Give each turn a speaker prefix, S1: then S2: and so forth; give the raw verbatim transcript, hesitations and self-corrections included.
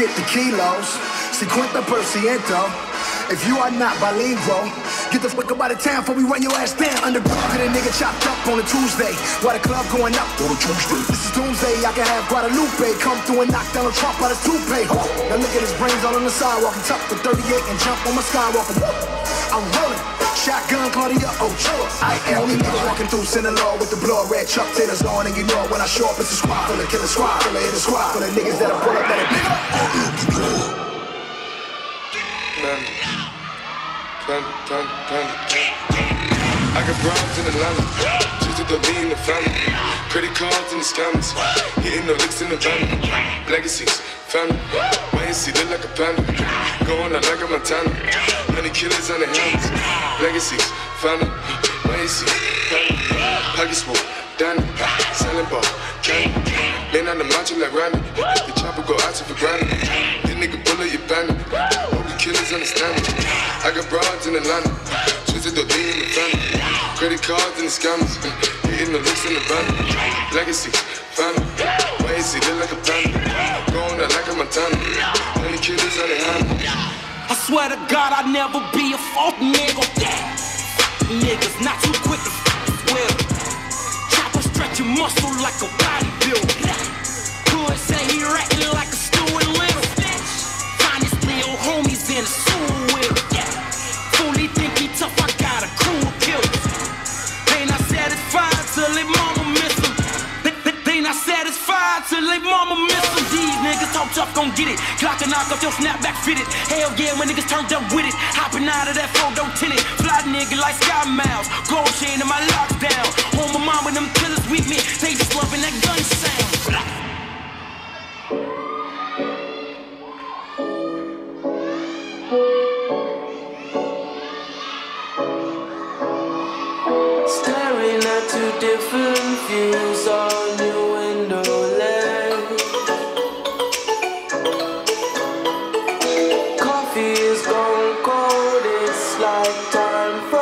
S1: get the kilos. cincuenta por ciento. If you are not bilingual, get the fuck up out of town before we run your ass down. Underground, get a nigga chopped up on a Tuesday. While the club going up on a Tuesday. This is doomsday, I can have Guadalupe come through and knock down a Trump out his toupee. Now look at his brains all on the sidewalk. He tucked the thirty-eight and jump on my skywalker. I'm rolling, shotgun Claudia Ochoa. I am only nigga walking through Sinaloa with the blood red Chuck Taylors on. And you know when I show up, it's a squad full of killer squad, full of hit squad, full of niggas that'll pull up that nigga. I am the blood. Panda, panda, panda, panda. I got broads in Atlanta, just to be in the family. Credit cards in the scammers, hitting the licks in the van. Legacies, family, wait and see, look like a panda. Going out like a Montana, honey killers on the helmets. Legacies, family, wait and see, family. Pockets full, Danny, selling ball, candy. Man on the macho like Randy, the chopper go out to for granted. This nigga bullet your bandit. Killers understand me. I got broads in Atlanta, twisted the lean in the family. Credit cards and the scammers, hitting the looks in the van. Legacy, family, wait and see, look like a panda. Going out like a Montana, honey killers on the hand.
S2: I swear to God I'd never be a fault nigga. Niggas not too quick to swear. Chopper stretch your muscle like a bodybuilder. Could say he ratting like a Stuart Little. Homies in a sewer with it. Yeah. Fully think he tough, I got a crew of killers. They not satisfied till they mama miss them. They, they, they not satisfied till they mama miss them. These niggas talk tough, gon' get it. Clock and knock off your snapback fitted. Hell yeah, when niggas turned up with it. Hopping out of that photo tinted. Fly nigga like Sky Miles. Gold chain in my lockdown. Home my mom and them killers with me. They just loving that gun sound.
S3: Staring at two different views on your window ledge. Coffee is gone cold, it's like time for